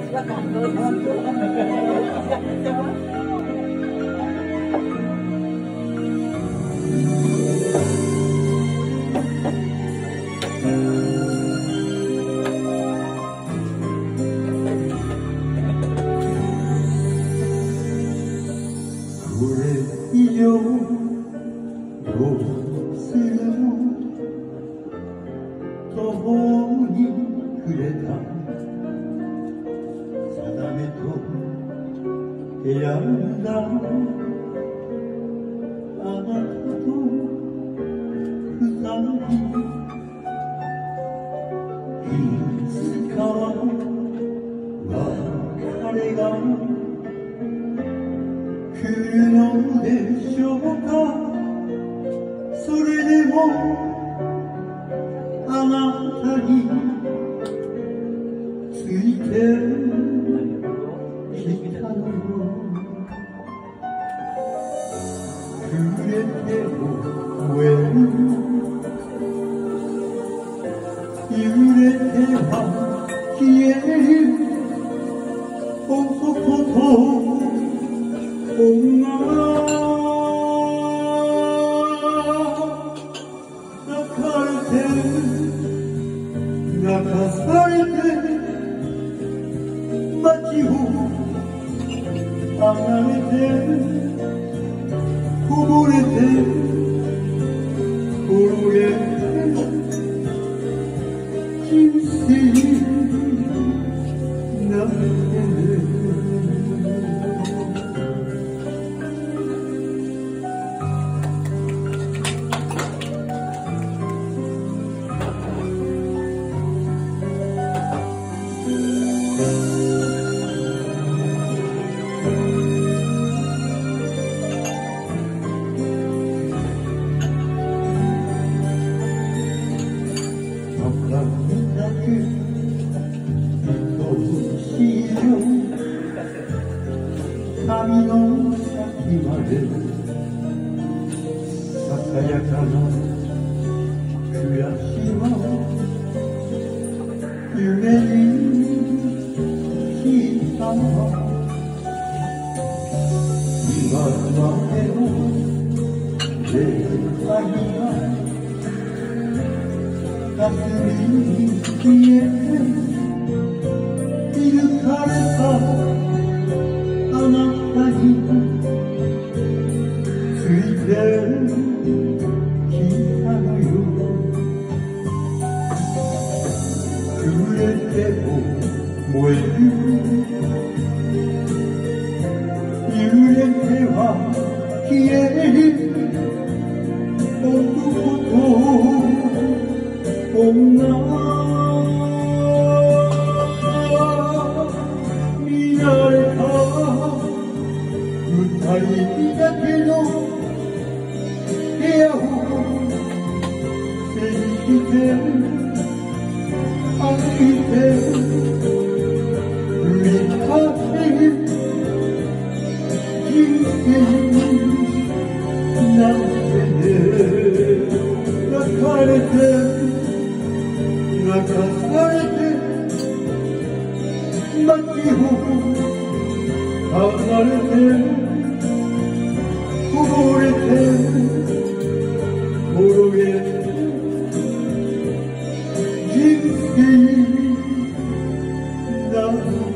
これ以上どうするの途方に暮れた定めと選んだあなたと二人いつかは別れが来るのでしょうか。それでもあなたについてきたのよ。触れても燃える揺れては消える男と女泣かれて泣かされて街を離れてこぼれて転げて人生なんて髪の先までささやかな暮らしは夢にした今までの出会いが霞に消えて許されたあなたについてきたのよ。触れても燃える揺れては消える男と女見られた二人だけの部屋を背にして歩いて振り返って人生なんてね泣かれて泣かされて街を離れてこぼれて転げて人生なんて